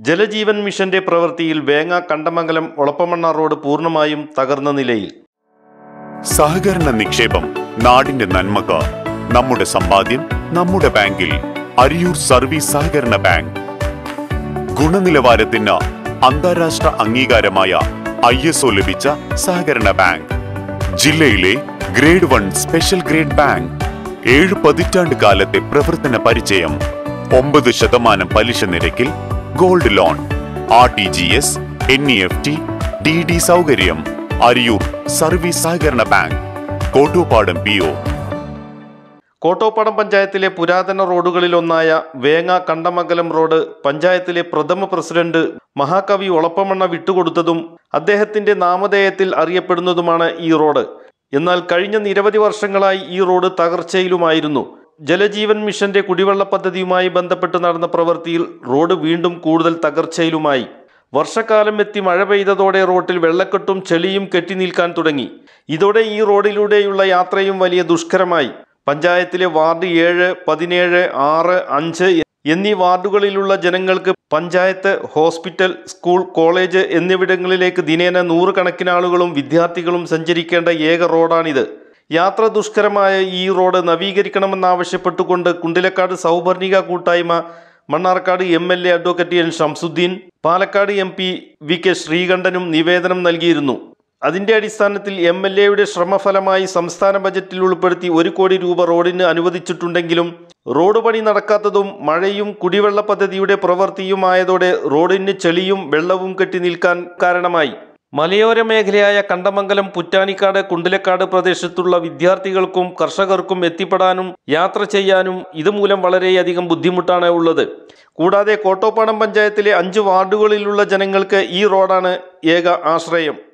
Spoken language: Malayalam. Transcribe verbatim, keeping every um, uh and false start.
ജലജീവൻ മിഷന്റെ പ്രവൃത്തിയിൽ വേങ്ങ കണ്ടമംഗലം ഒളപ്പമണ്ണ റോഡ് പൂർണ്ണമായും തകർന്ന നിലയിൽ. സഹകരണ നിക്ഷേപം നാടിന്റെ നന്മക്ക്. നമ്മുടെ സമ്പാദ്യം നമ്മുടെ ബാങ്കിൽ. അരിയൂർ സർവീസ് സഹകരണ ബാങ്ക്. ഗുണനിലവാരത്തിന് അന്താരാഷ്ട്ര അംഗീകാരമായ ഐ എസ് ഒ ലഭിച്ച സഹകരണ ബാങ്ക്. ജില്ലയിലെ grade one special grade bank. ഏഴ് പതിറ്റാണ്ട് കാലത്തെ പ്രവർത്തന പരിചയം. ഒമ്പത് ശതമാനം പലിശ നിരക്കിൽ gold loan, R T G S, N E F T, D D സൗകര്യം. അരിയൂർ സർവീസ് സഹകരണ bank, Kottopadam P O. Kottopadam പഞ്ചായത്തിലെ പുരാതന റോഡുകളിലൊന്നായ വേങ്ങ കണ്ടമംഗലം റോഡ് പഞ്ചായത്തിലെ പ്രഥമ പ്രസിഡന്റ് മഹാകവി ഒളപ്പമണ്ണ വിട്ടുകൊടുത്തതും അദ്ദേഹത്തിന്റെ നാമധേയത്തിൽ അറിയപ്പെടുന്നതുമാണ് ഈ റോഡ്. എന്നാൽ കഴിഞ്ഞ നിരവധി വർഷങ്ങളായി ഈ റോഡ് തകർച്ചയിലുമായിരുന്നു. ജലജീവൻ മിഷന്റെ കുടിവെള്ള പദ്ധതിയുമായി ബന്ധപ്പെട്ട് നടന്ന പ്രവൃത്തിയിൽ റോഡ് വീണ്ടും കൂടുതൽ തകർച്ചയിലുമായി. വർഷക്കാലം എത്തി മഴ പെയ്തതോടെ റോഡിൽ വെള്ളക്കെട്ടും ചെളിയും കെട്ടി നിൽക്കാൻ തുടങ്ങി. ഇതോടെ ഈ റോഡിലൂടെയുള്ള യാത്രയും വലിയ ദുഷ്കരമായി. പഞ്ചായത്തിലെ വാർഡ് ഏഴ്, പതിനേഴ്, ആറ്, അഞ്ച് എന്നീ വാർഡുകളിലുള്ള ജനങ്ങൾക്ക് പഞ്ചായത്ത്, ഹോസ്പിറ്റൽ, സ്കൂൾ, കോളേജ് എന്നിവിടങ്ങളിലേക്ക് ദിനേന നൂറുകണക്കിന് ആളുകളും വിദ്യാർത്ഥികളും സഞ്ചരിക്കേണ്ട ഏക റോഡാണിത്. യാത്ര ദുഷ്കരമായ ഈ റോഡ് നവീകരിക്കണമെന്നാവശ്യപ്പെട്ടുകൊണ്ട് കുണ്ടിലക്കാട് സൗപർണിക കൂട്ടായ്മ Mannarkkad M L A advocate N Shamsuddin, Palakkad M P V K ശ്രീകണ്ഠനും നിവേദനം നൽകിയിരുന്നു. അതിന്റെ അടിസ്ഥാനത്തിൽ എം എൽ എയുടെ ശ്രമഫലമായി സംസ്ഥാന ബജറ്റിൽ ഉൾപ്പെടുത്തി ഒരു കോടി രൂപ റോഡിന് അനുവദിച്ചിട്ടുണ്ടെങ്കിലും റോഡ് പണി നടക്കാത്തതും മഴയും കുടിവെള്ള പദ്ധതിയുടെ പ്രവൃത്തിയുമായതോടെ റോഡിന് ചെളിയും വെള്ളവും കെട്ടി നിൽക്കാൻ കാരണമായി. മലയോര മേഖലയായ കണ്ടമംഗലം, പുറ്റാനിക്കാട്, കുണ്ടിലക്കാട് പ്രദേശത്തുള്ള വിദ്യാർത്ഥികൾക്കും കർഷകർക്കും എത്തിപ്പെടാനും യാത്ര ചെയ്യാനും ഇതുമൂലം വളരെയധികം ബുദ്ധിമുട്ടാണ് ഉള്ളത്. കൂടാതെ കോട്ടോപ്പാടം പഞ്ചായത്തിലെ അഞ്ച് വാർഡുകളിലുള്ള ജനങ്ങൾക്ക് ഈ റോഡാണ് ഏക ആശ്രയം.